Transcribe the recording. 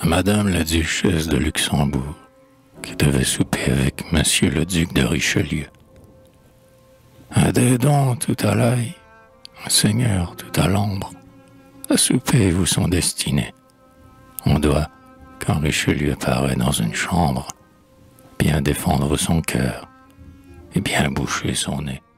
Madame la duchesse de Luxembourg, qui devait souper avec Monsieur le duc de Richelieu. Un dédon tout à l'ail, un seigneur tout à l'ombre, à souper vous sont destinés. On doit, quand Richelieu paraît dans une chambre, bien défendre son cœur et bien boucher son nez.